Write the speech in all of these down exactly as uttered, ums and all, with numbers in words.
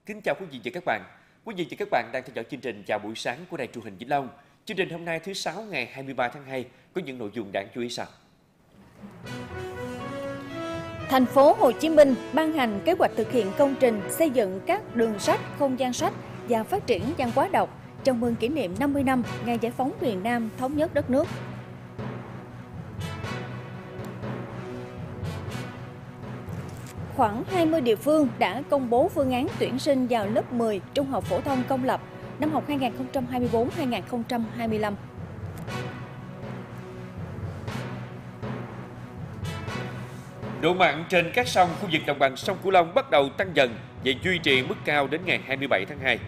Kính chào quý vị và các bạn. Quý vị và các bạn đang theo dõi chương trình Chào buổi sáng của Đài Truyền hình Vĩnh Long. Chương trình hôm nay thứ Sáu ngày hai mươi ba tháng hai có những nội dung đáng chú ý sau. Thành phố Hồ Chí Minh ban hành kế hoạch thực hiện công trình xây dựng các đường sách, không gian sách và phát triển văn hóa đọc chào mừng kỷ niệm năm mươi năm ngày giải phóng miền Nam thống nhất đất nước. Khoảng hai mươi địa phương đã công bố phương án tuyển sinh vào lớp mười trung học phổ thông công lập năm học hai nghìn không trăm hai mươi tư hai nghìn không trăm hai mươi lăm. Độ mặn trên các sông khu vực đồng bằng sông Cửu Long bắt đầu tăng dần và duy trì mức cao đến ngày hai mươi bảy tháng hai.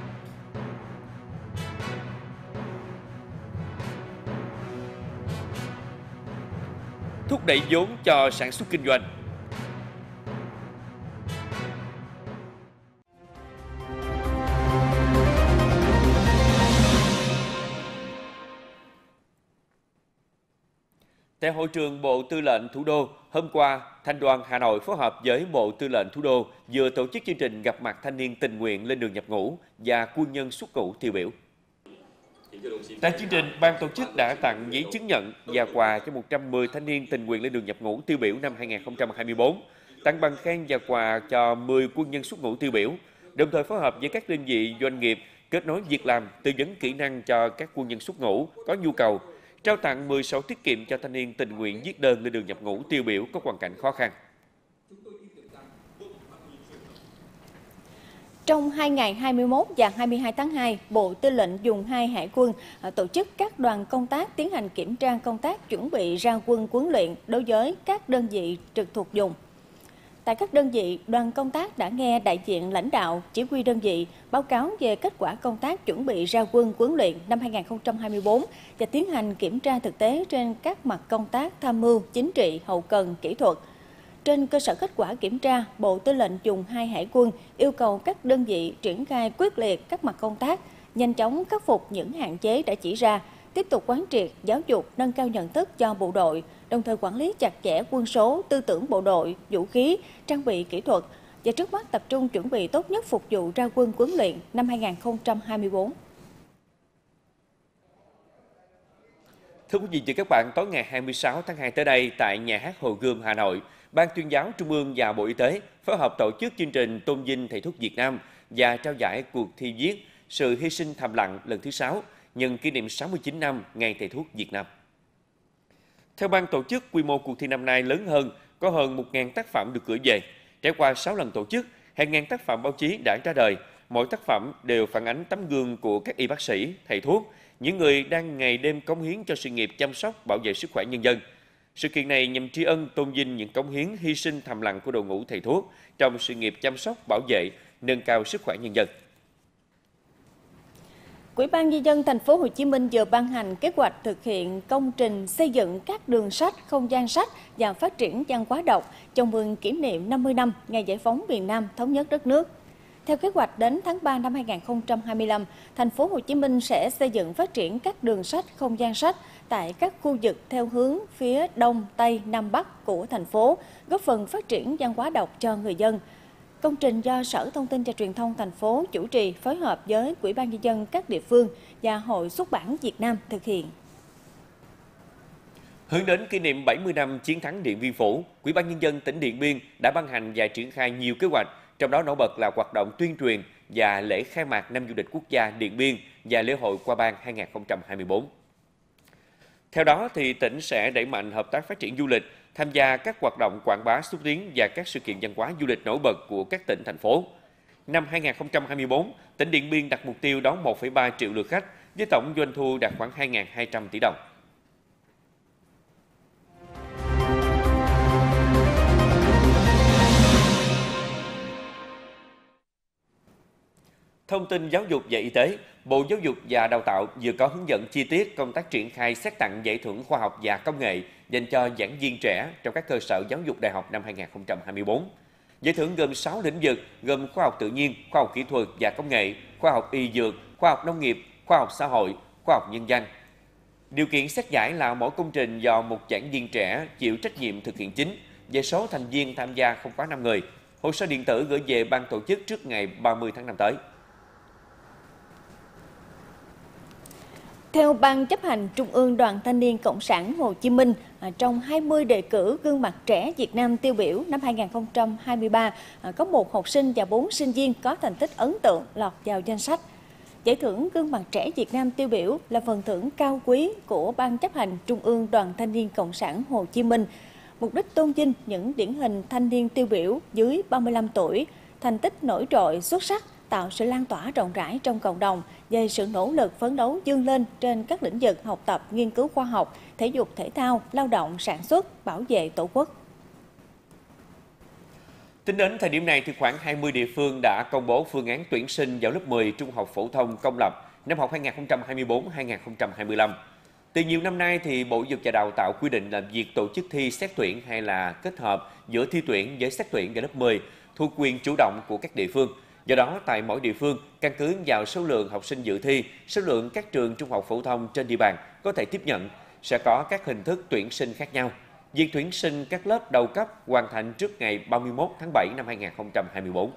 Thúc đẩy vốn cho sản xuất kinh doanh. Tại hội trường Bộ Tư lệnh Thủ đô, hôm qua, Thành đoàn Hà Nội phối hợp với Bộ Tư lệnh Thủ đô vừa tổ chức chương trình gặp mặt thanh niên tình nguyện lên đường nhập ngũ và quân nhân xuất ngũ tiêu biểu. Tại chương trình, ban tổ chức đã tặng giấy chứng nhận và quà cho một trăm mười thanh niên tình nguyện lên đường nhập ngũ tiêu biểu năm hai nghìn không trăm hai mươi tư, tặng bằng khen và quà cho mười quân nhân xuất ngũ tiêu biểu, đồng thời phối hợp với các đơn vị doanh nghiệp kết nối việc làm, tư vấn kỹ năng cho các quân nhân xuất ngũ có nhu cầu, trao tặng mười sổ tiết kiệm cho thanh niên tình nguyện viết đơn lên đường nhập ngũ tiêu biểu có hoàn cảnh khó khăn. Trong hai ngày hai mươi mốt và hai mươi hai tháng hai, Bộ Tư lệnh Vùng hai Hải quân tổ chức các đoàn công tác tiến hành kiểm tra công tác chuẩn bị ra quân huấn luyện đối với các đơn vị trực thuộc vùng. Tại các đơn vị, đoàn công tác đã nghe đại diện lãnh đạo, chỉ huy đơn vị báo cáo về kết quả công tác chuẩn bị ra quân huấn luyện năm hai nghìn không trăm hai mươi tư và tiến hành kiểm tra thực tế trên các mặt công tác tham mưu, chính trị, hậu cần, kỹ thuật. Trên cơ sở kết quả kiểm tra, Bộ Tư lệnh Vùng hai Hải quân yêu cầu các đơn vị triển khai quyết liệt các mặt công tác, nhanh chóng khắc phục những hạn chế đã chỉ ra, tiếp tục quán triệt, giáo dục, nâng cao nhận thức cho bộ đội, đồng thời quản lý chặt chẽ quân số, tư tưởng bộ đội, vũ khí, trang bị kỹ thuật và trước mắt tập trung chuẩn bị tốt nhất phục vụ ra quân huấn luyện năm hai nghìn không trăm hai mươi tư. Thưa quý vị và các bạn, tối ngày hai mươi sáu tháng hai tới đây tại Nhà hát Hồ Gươm, Hà Nội, Ban Tuyên giáo Trung ương và Bộ Y tế phối hợp tổ chức chương trình tôn vinh thầy thuốc Việt Nam và trao giải cuộc thi viết Sự hy sinh thầm lặng lần thứ sáu nhân kỷ niệm sáu mươi chín năm Ngày Thầy thuốc Việt Nam. Theo ban tổ chức, quy mô cuộc thi năm nay lớn hơn, có hơn một nghìn tác phẩm được gửi về. Trải qua sáu lần tổ chức, hàng ngàn tác phẩm báo chí đã ra đời. Mỗi tác phẩm đều phản ánh tấm gương của các y bác sĩ, thầy thuốc, những người đang ngày đêm cống hiến cho sự nghiệp chăm sóc, bảo vệ sức khỏe nhân dân. Sự kiện này nhằm tri ân tôn vinh những cống hiến hy sinh thầm lặng của đội ngũ thầy thuốc trong sự nghiệp chăm sóc, bảo vệ, nâng cao sức khỏe nhân dân. Ủy ban Nhân dân Thành phố Hồ Chí Minh vừa ban hành kế hoạch thực hiện công trình xây dựng các đường sách, không gian sách và phát triển văn hóa đọc chào mừng kỷ niệm năm mươi năm ngày giải phóng miền Nam thống nhất đất nước. Theo kế hoạch, đến tháng ba năm hai nghìn không trăm hai mươi lăm, Thành phố Hồ Chí Minh sẽ xây dựng phát triển các đường sách, không gian sách tại các khu vực theo hướng phía Đông, Tây, Nam, Bắc của thành phố, góp phần phát triển văn hóa đọc cho người dân. Công trình do Sở Thông tin và Truyền thông thành phố chủ trì phối hợp với Ủy ban Nhân dân các địa phương và Hội Xuất bản Việt Nam thực hiện. Hướng đến kỷ niệm bảy mươi năm chiến thắng Điện Biên Phủ, Ủy ban Nhân dân tỉnh Điện Biên đã ban hành và triển khai nhiều kế hoạch, trong đó nổi bật là hoạt động tuyên truyền và lễ khai mạc năm du lịch quốc gia Điện Biên và lễ hội Qua Ban hai nghìn không trăm hai mươi tư. Theo đó, thì tỉnh sẽ đẩy mạnh hợp tác phát triển du lịch, tham gia các hoạt động quảng bá xúc tiến và các sự kiện văn hóa du lịch nổi bật của các tỉnh, thành phố. Năm hai nghìn không trăm hai mươi tư, tỉnh Điện Biên đặt mục tiêu đón một phẩy ba triệu lượt khách với tổng doanh thu đạt khoảng hai nghìn hai trăm tỷ đồng. Thông tin giáo dục và y tế, Bộ Giáo dục và Đào tạo vừa có hướng dẫn chi tiết công tác triển khai xét tặng giải thưởng khoa học và công nghệ dành cho giảng viên trẻ trong các cơ sở giáo dục đại học năm hai nghìn không trăm hai mươi tư. Giải thưởng gồm sáu lĩnh vực gồm khoa học tự nhiên, khoa học kỹ thuật và công nghệ, khoa học y dược, khoa học nông nghiệp, khoa học xã hội, khoa học nhân văn. Điều kiện xét giải là mỗi công trình do một giảng viên trẻ chịu trách nhiệm thực hiện chính, về số thành viên tham gia không quá năm người. Hồ sơ điện tử gửi về ban tổ chức trước ngày ba mươi tháng năm tới. Theo Ban chấp hành Trung ương Đoàn Thanh niên Cộng sản Hồ Chí Minh, trong hai mươi đề cử gương mặt trẻ Việt Nam tiêu biểu năm hai nghìn không trăm hai mươi ba, có một học sinh và bốn sinh viên có thành tích ấn tượng lọt vào danh sách. Giải thưởng gương mặt trẻ Việt Nam tiêu biểu là phần thưởng cao quý của Ban chấp hành Trung ương Đoàn Thanh niên Cộng sản Hồ Chí Minh. Mục đích tôn vinh những điển hình thanh niên tiêu biểu dưới ba mươi lăm tuổi, thành tích nổi trội xuất sắc, tạo sự lan tỏa rộng rãi trong cộng đồng về sự nỗ lực phấn đấu vươn lên trên các lĩnh vực học tập, nghiên cứu khoa học, thể dục thể thao, lao động, sản xuất, bảo vệ Tổ quốc. Tính đến thời điểm này, thì khoảng hai mươi địa phương đã công bố phương án tuyển sinh vào lớp mười trung học phổ thông công lập năm học hai nghìn không trăm hai mươi tư hai nghìn không trăm hai mươi lăm. Từ nhiều năm nay, thì Bộ Giáo dục và Đào tạo quy định là việc tổ chức thi xét tuyển hay là kết hợp giữa thi tuyển với xét tuyển vào lớp mười thuộc quyền chủ động của các địa phương. Do đó, tại mỗi địa phương, căn cứ vào số lượng học sinh dự thi, số lượng các trường trung học phổ thông trên địa bàn có thể tiếp nhận, sẽ có các hình thức tuyển sinh khác nhau. Việc tuyển sinh các lớp đầu cấp hoàn thành trước ngày ba mươi mốt tháng bảy năm hai nghìn không trăm hai mươi tư.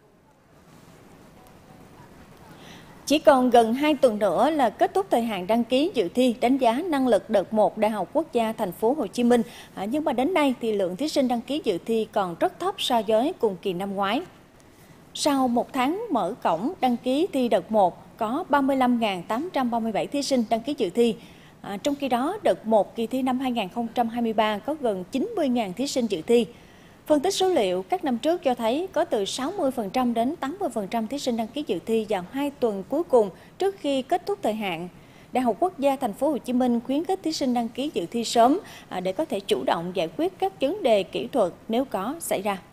Chỉ còn gần hai tuần nữa là kết thúc thời hạn đăng ký dự thi đánh giá năng lực đợt một Đại học Quốc gia Thành phố Hồ Chí Minh, à, nhưng mà đến nay thì lượng thí sinh đăng ký dự thi còn rất thấp so với cùng kỳ năm ngoái. Sau một tháng mở cổng đăng ký thi đợt một, có ba mươi lăm nghìn tám trăm ba mươi bảy thí sinh đăng ký dự thi. À, trong khi đó, đợt một kỳ thi năm hai nghìn không trăm hai mươi ba có gần chín mươi nghìn thí sinh dự thi. Phân tích số liệu các năm trước cho thấy có từ sáu mươi phần trăm đến tám mươi phần trăm thí sinh đăng ký dự thi vào hai tuần cuối cùng trước khi kết thúc thời hạn. Đại học Quốc gia Thành phố Hồ Chí Minh khuyến khích thí sinh đăng ký dự thi sớm để có thể chủ động giải quyết các vấn đề kỹ thuật nếu có xảy ra.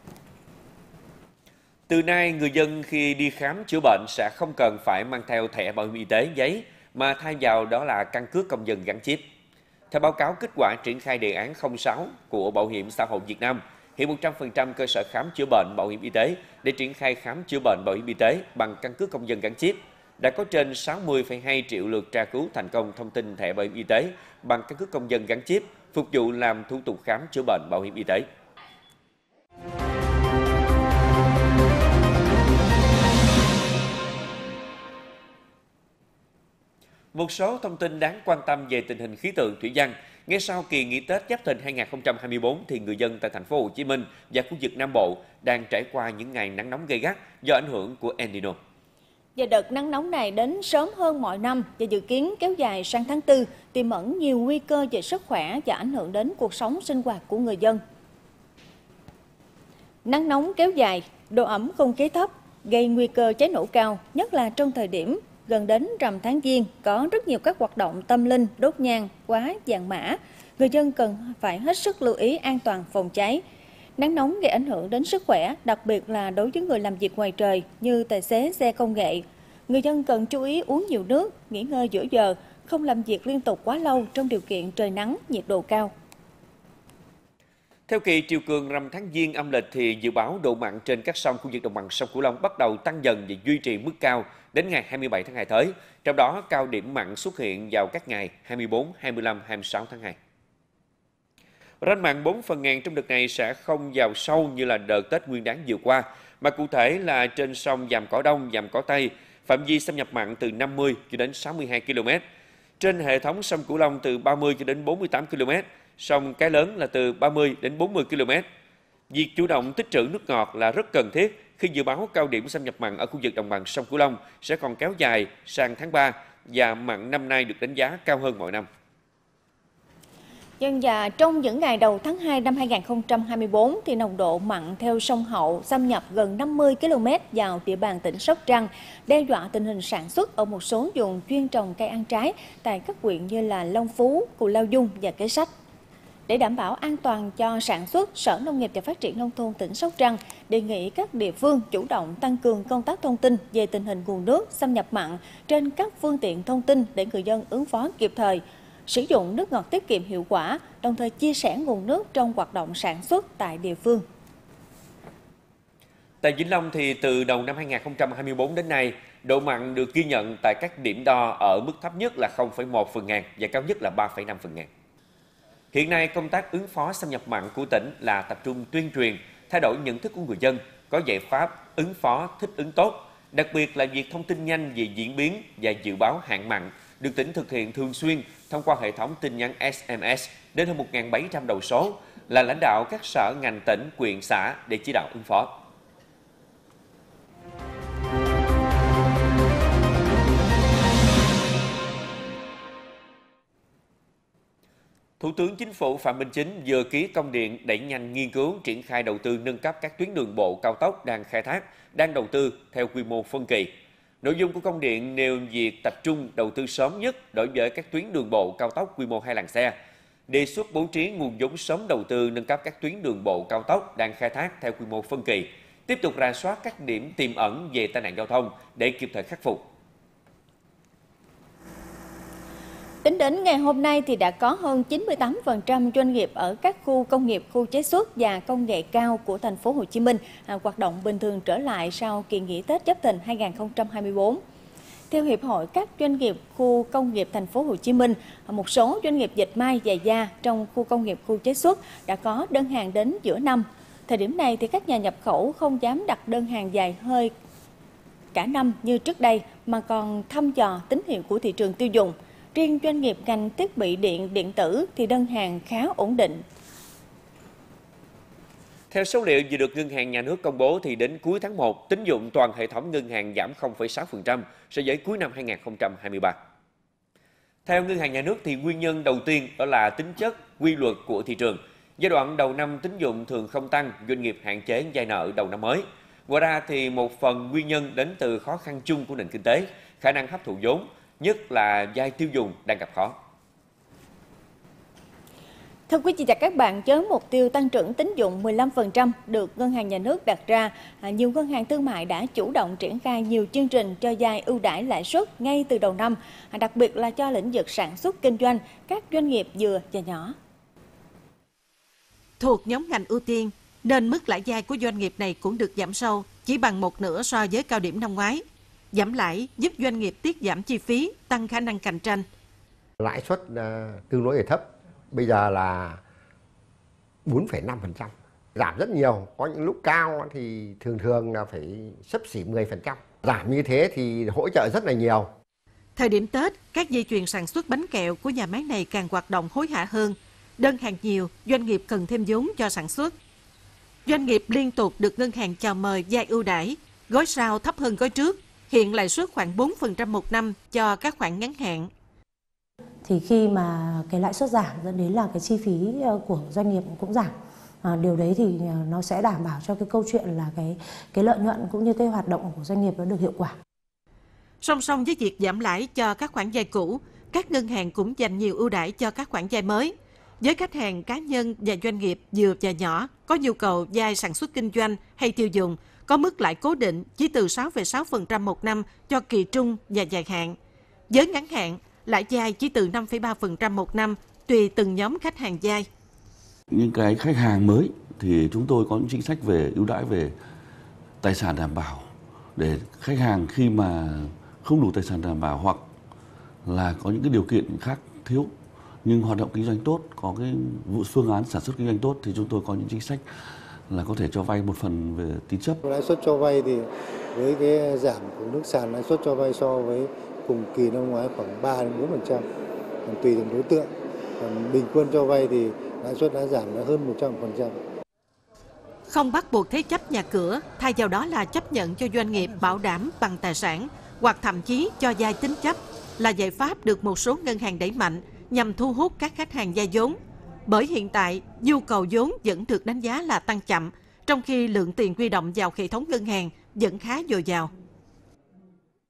Từ nay, người dân khi đi khám chữa bệnh sẽ không cần phải mang theo thẻ bảo hiểm y tế giấy, mà thay vào đó là căn cước công dân gắn chip. Theo báo cáo kết quả triển khai đề án không sáu của Bảo hiểm xã hội Việt Nam, hiện một trăm phần trăm cơ sở khám chữa bệnh bảo hiểm y tế để triển khai khám chữa bệnh bảo hiểm y tế bằng căn cước công dân gắn chip. Đã có trên sáu mươi phẩy hai triệu lượt tra cứu thành công thông tin thẻ bảo hiểm y tế bằng căn cước công dân gắn chip, phục vụ làm thủ tục khám chữa bệnh bảo hiểm y tế. Một số thông tin đáng quan tâm về tình hình khí tượng thủy văn. Ngay sau kỳ nghỉ Tết Giáp Thìn hai nghìn không trăm hai mươi tư, thì người dân tại thành phố Hồ Chí Minh và khu vực Nam Bộ đang trải qua những ngày nắng nóng gay gắt do ảnh hưởng của El Nino. Và đợt nắng nóng này đến sớm hơn mọi năm và dự kiến kéo dài sang tháng tư, tiềm ẩn nhiều nguy cơ về sức khỏe và ảnh hưởng đến cuộc sống sinh hoạt của người dân. Nắng nóng kéo dài, độ ẩm không khí thấp gây nguy cơ cháy nổ cao, nhất là trong thời điểm gần đến rằm tháng Giêng, có rất nhiều các hoạt động tâm linh, đốt nhang, quá, vàng mã. Người dân cần phải hết sức lưu ý an toàn phòng cháy. Nắng nóng gây ảnh hưởng đến sức khỏe, đặc biệt là đối với người làm việc ngoài trời như tài xế xe công nghệ. Người dân cần chú ý uống nhiều nước, nghỉ ngơi giữa giờ, không làm việc liên tục quá lâu trong điều kiện trời nắng, nhiệt độ cao. Theo kỳ triều cường rằm tháng Giêng âm lịch, thì dự báo độ mặn trên các sông khu vực đồng bằng sông Cửu Long bắt đầu tăng dần và duy trì mức cao đến ngày hai mươi bảy tháng hai tới. Trong đó, cao điểm mặn xuất hiện vào các ngày hai mươi tư, hai mươi lăm, hai mươi sáu tháng hai. Ranh mặn bốn phần ngàn trong đợt này sẽ không vào sâu như là đợt Tết Nguyên đán vừa qua, mà cụ thể là trên sông Vàm Cỏ Đông, Vàm Cỏ Tây, phạm vi xâm nhập mặn từ năm mươi cho đến sáu mươi hai ki lô mét. Trên hệ thống sông Cửu Long từ ba mươi cho đến bốn mươi tám ki lô mét, sông Cái Lớn là từ ba mươi đến bốn mươi ki lô mét. Việc chủ động tích trữ nước ngọt là rất cần thiết khi dự báo cao điểm xâm nhập mặn ở khu vực đồng bằng sông Cửu Long sẽ còn kéo dài sang tháng ba và mặn năm nay được đánh giá cao hơn mọi năm. Dân và trong những ngày đầu tháng hai năm hai nghìn không trăm hai mươi tư, thì nồng độ mặn theo sông Hậu xâm nhập gần năm mươi ki lô mét vào địa bàn tỉnh Sóc Trăng, đe dọa tình hình sản xuất ở một số vùng chuyên trồng cây ăn trái tại các huyện như là Long Phú, Cù Lao Dung và Kế Sách. Để đảm bảo an toàn cho sản xuất, Sở Nông nghiệp và Phát triển Nông thôn tỉnh Sóc Trăng đề nghị các địa phương chủ động tăng cường công tác thông tin về tình hình nguồn nước xâm nhập mặn trên các phương tiện thông tin để người dân ứng phó kịp thời, sử dụng nước ngọt tiết kiệm hiệu quả, đồng thời chia sẻ nguồn nước trong hoạt động sản xuất tại địa phương. Tại Vĩnh Long, thì từ đầu năm hai nghìn không trăm hai mươi tư đến nay, độ mặn được ghi nhận tại các điểm đo ở mức thấp nhất là không phẩy một phần ngàn và cao nhất là ba phẩy năm phần ngàn. Hiện nay, công tác ứng phó xâm nhập mặn của tỉnh là tập trung tuyên truyền, thay đổi nhận thức của người dân, có giải pháp ứng phó thích ứng tốt. Đặc biệt là việc thông tin nhanh về diễn biến và dự báo hạn mặn được tỉnh thực hiện thường xuyên thông qua hệ thống tin nhắn ét em ét đến hơn một nghìn bảy trăm đầu số, là lãnh đạo các sở ngành tỉnh, huyện, xã để chỉ đạo ứng phó. Thủ tướng Chính phủ Phạm Minh Chính vừa ký công điện đẩy nhanh nghiên cứu triển khai đầu tư nâng cấp các tuyến đường bộ cao tốc đang khai thác, đang đầu tư theo quy mô phân kỳ. Nội dung của công điện nêu việc tập trung đầu tư sớm nhất đối với các tuyến đường bộ cao tốc quy mô hai làn xe, đề xuất bố trí nguồn vốn sớm đầu tư nâng cấp các tuyến đường bộ cao tốc đang khai thác theo quy mô phân kỳ, tiếp tục rà soát các điểm tiềm ẩn về tai nạn giao thông để kịp thời khắc phục. Tính đến ngày hôm nay thì đã có hơn chín mươi tám phần trăm doanh nghiệp ở các khu công nghiệp, khu chế xuất và công nghệ cao của thành phố Hồ Chí Minh hoạt động bình thường trở lại sau kỳ nghỉ Tết Giáp Thìn hai nghìn không trăm hai mươi tư. Theo Hiệp hội các doanh nghiệp khu công nghiệp thành phố Hồ Chí Minh, một số doanh nghiệp dệt may, giày da trong khu công nghiệp, khu chế xuất đã có đơn hàng đến giữa năm. Thời điểm này thì các nhà nhập khẩu không dám đặt đơn hàng dài hơi cả năm như trước đây mà còn thăm dò tín hiệu của thị trường tiêu dùng. Riêng doanh nghiệp ngành thiết bị điện, điện tử thì đơn hàng khá ổn định. Theo số liệu vừa được Ngân hàng Nhà nước công bố thì đến cuối tháng một, tín dụng toàn hệ thống ngân hàng giảm không phẩy sáu phần trăm so với cuối năm hai nghìn không trăm hai mươi ba. Theo Ngân hàng Nhà nước thì nguyên nhân đầu tiên đó là tính chất quy luật của thị trường. Giai đoạn đầu năm tín dụng thường không tăng, doanh nghiệp hạn chế vay nợ đầu năm mới. Ngoài ra thì một phần nguyên nhân đến từ khó khăn chung của nền kinh tế, khả năng hấp thụ vốn, nhất là vay tiêu dùng đang gặp khó. Thưa quý vị và các bạn, với mục tiêu tăng trưởng tín dụng mười lăm phần trăm được Ngân hàng Nhà nước đặt ra, nhiều ngân hàng thương mại đã chủ động triển khai nhiều chương trình cho vay ưu đãi lãi suất ngay từ đầu năm, đặc biệt là cho lĩnh vực sản xuất kinh doanh, các doanh nghiệp vừa và nhỏ. Thuộc nhóm ngành ưu tiên, nên mức lãi vay của doanh nghiệp này cũng được giảm sâu, chỉ bằng một nửa so với cao điểm năm ngoái. Giảm lãi giúp doanh nghiệp tiết giảm chi phí, tăng khả năng cạnh tranh. Lãi suất uh, tương đối là thấp, bây giờ là bốn phẩy năm phần trăm, giảm rất nhiều. Có những lúc cao thì thường thường là phải xấp xỉ mười phần trăm. Giảm như thế thì hỗ trợ rất là nhiều. Thời điểm Tết, các dây chuyền sản xuất bánh kẹo của nhà máy này càng hoạt động hối hả hơn. Đơn hàng nhiều, doanh nghiệp cần thêm vốn cho sản xuất. Doanh nghiệp liên tục được ngân hàng chào mời vay ưu đãi, gói sau thấp hơn gói trước. Hiện lãi suất khoảng bốn phần trăm một năm cho các khoản ngắn hạn. Thì khi mà cái lãi suất giảm dẫn đến là cái chi phí của doanh nghiệp cũng giảm. À, điều đấy thì nó sẽ đảm bảo cho cái câu chuyện là cái cái lợi nhuận cũng như cái hoạt động của doanh nghiệp nó được hiệu quả. Song song với việc giảm lãi cho các khoản vay cũ, các ngân hàng cũng dành nhiều ưu đãi cho các khoản vay mới. Với khách hàng cá nhân và doanh nghiệp vừa và nhỏ có nhu cầu vay sản xuất kinh doanh hay tiêu dùng, có mức lãi cố định chỉ từ sáu phẩy sáu phần trăm một năm cho kỳ trung và dài hạn. Với ngắn hạn, lãi vay chỉ từ năm phẩy ba phần trăm một năm tùy từng nhóm khách hàng vay. Những cái khách hàng mới thì chúng tôi có những chính sách về ưu đãi về tài sản đảm bảo để khách hàng khi mà không đủ tài sản đảm bảo hoặc là có những cái điều kiện khác thiếu nhưng hoạt động kinh doanh tốt, có cái vụ phương án sản xuất kinh doanh tốt thì chúng tôi có những chính sách là có thể cho vay một phần về tín chấp. Lãi suất cho vay thì với cái giảm của nước sàn lãi suất cho vay so với cùng kỳ năm ngoái khoảng ba đến bốn phần trăm, còn tùy từng đối tượng. Còn bình quân cho vay thì lãi suất đã giảm là hơn một trăm phần trăm. Không bắt buộc thế chấp nhà cửa, thay vào đó là chấp nhận cho doanh nghiệp bảo đảm bằng tài sản hoặc thậm chí cho vay tín chấp là giải pháp được một số ngân hàng đẩy mạnh nhằm thu hút các khách hàng vay vốn. Bởi hiện tại, nhu cầu vốn vẫn được đánh giá là tăng chậm, trong khi lượng tiền huy động vào hệ thống ngân hàng vẫn khá dồi dào.